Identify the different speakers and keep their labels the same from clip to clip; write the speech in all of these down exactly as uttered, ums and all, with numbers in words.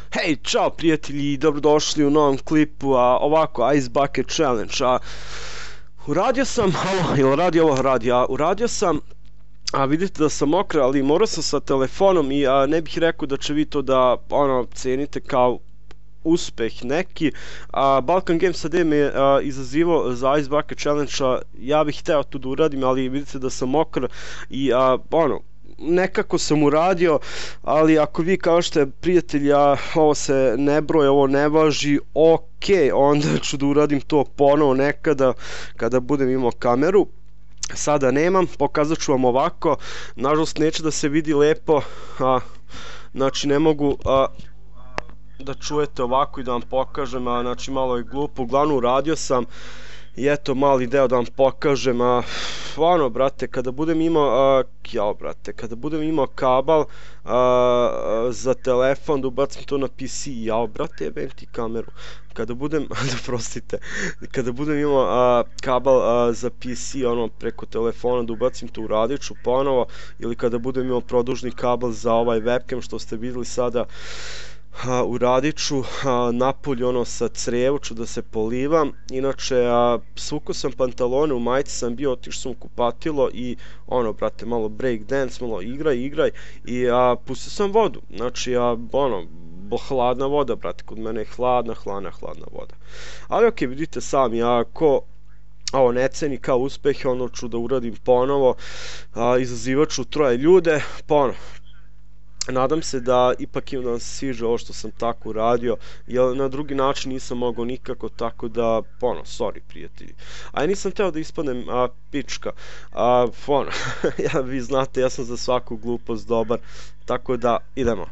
Speaker 1: Hej, čao prijatelji, dobrodošli u novom klipu, a ovako, Ice Bucket Challenge, a uradio sam, alo, jel radi ovo radi, a uradio sam, a vidite da sam mokra, ali morao sam sa telefonom i a, ne bih rekao da će vi to da, ono, cenite kao uspeh neki, a Balkan Games A D me je izazivao za Ice Bucket Challenge, a ja bih hteo to da uradim, ali vidite da sam mokar i, a, ono, nekako sam uradio, ali ako vi kažete prijatelji, a ovo se ne broje, ovo ne važi, ok, onda ću da uradim to ponovo nekada kada budem imao kameru. Sada nemam, pokazat ću vam ovako, nažalost neće da se vidi lepo, a, znači ne mogu a, da čujete ovako i da vam pokažem, a, znači malo je glupo, uglavnom uradio sam i eto mali deo da vam pokažem, a ono brate, kada budem imao, a, jao brate, kada budem imao kabel a, a, za telefon da ubacim to na P C, jao brate, jebem ti kameru, kada budem, prostite, kada budem imao a, kabel a, za P C, ono, preko telefona da ubacim to, uradit ću ponovo, ili kada budem imao produžni kabel za ovaj webcam što ste vidjeli sada, a, uradit ću, a, napolje ono sa crevu ću da se polivam. Inače, a, svukao sam pantalone, u majici sam bio, otišao sam u kupatilo i ono brate, malo break dance, malo igraj, igraj i a, pustio sam vodu, znači a, ono, hladna voda brate, kod mene je hladna, hladna, hladna voda, ali ok, vidite sami, ako ovo ne ceni kao uspeh, ono ću da uradim ponovo, a, izazivat ću troje ljude, ponovo. Nadam se da ipak im da vam se sviđa ovo što sam tako uradio, jer na drugi način nisam mogao nikako, tako da, ono, sorry prijatelji. A ja nisam teo da ispadnem a, pička, a, ono, ja, vi znate, ja sam za svaku glupost dobar, tako da, idemo.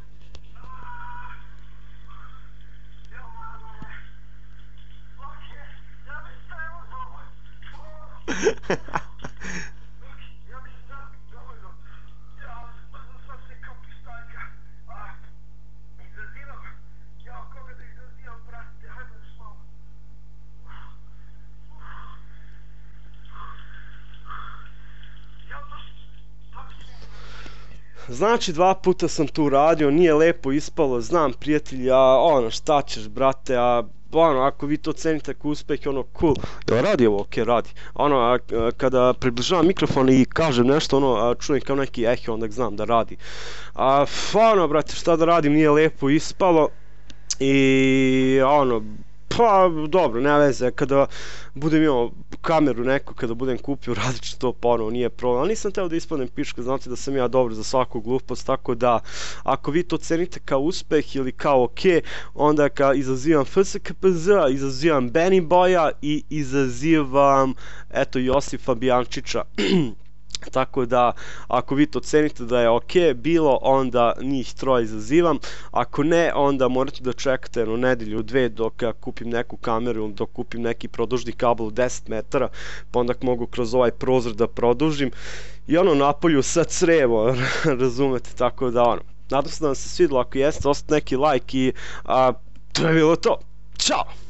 Speaker 1: Znači, dva puta sam tu radio, nije lepo ispalo, znam prijatelji, a ono, šta ćeš brate, a ono, ako vi to cenite kao uspeh, ono, cool, jel radi ovo, ok, radi, ono, a, a, kada približavam mikrofon i kažem nešto, ono, a, čujem kao neki eho, onda znam da radi, a, ono, brate, šta da radim, nije lepo ispalo i, ono, pa, dobro, nema veze, kada budem imao kameru neku, kada budem kupio, radit ću to ponovo, nije problem, ali nisam teo da ispadnem pička, znate da sam ja dobar za svaku glupost, tako da, ako vi to cenite kao uspeh ili kao ok, onda ka izazivam F S K P Z, izazivam Benny Boya i izazivam, eto, Josifa Bijančića. Tako da, ako vi to cenite da je ok bilo, onda njih troje izazivam, ako ne, onda morate da čekate jednu nedelju, dve, dok ja kupim neku kameru, dok kupim neki produžni kabel u deset metara, pa onda mogu kroz ovaj prozor da produžim i ono, napolju sa crevo, razumete, tako da ono, nadam se da vam se svidilo, ako jeste, ostavite neki like i a, to je bilo to, čao!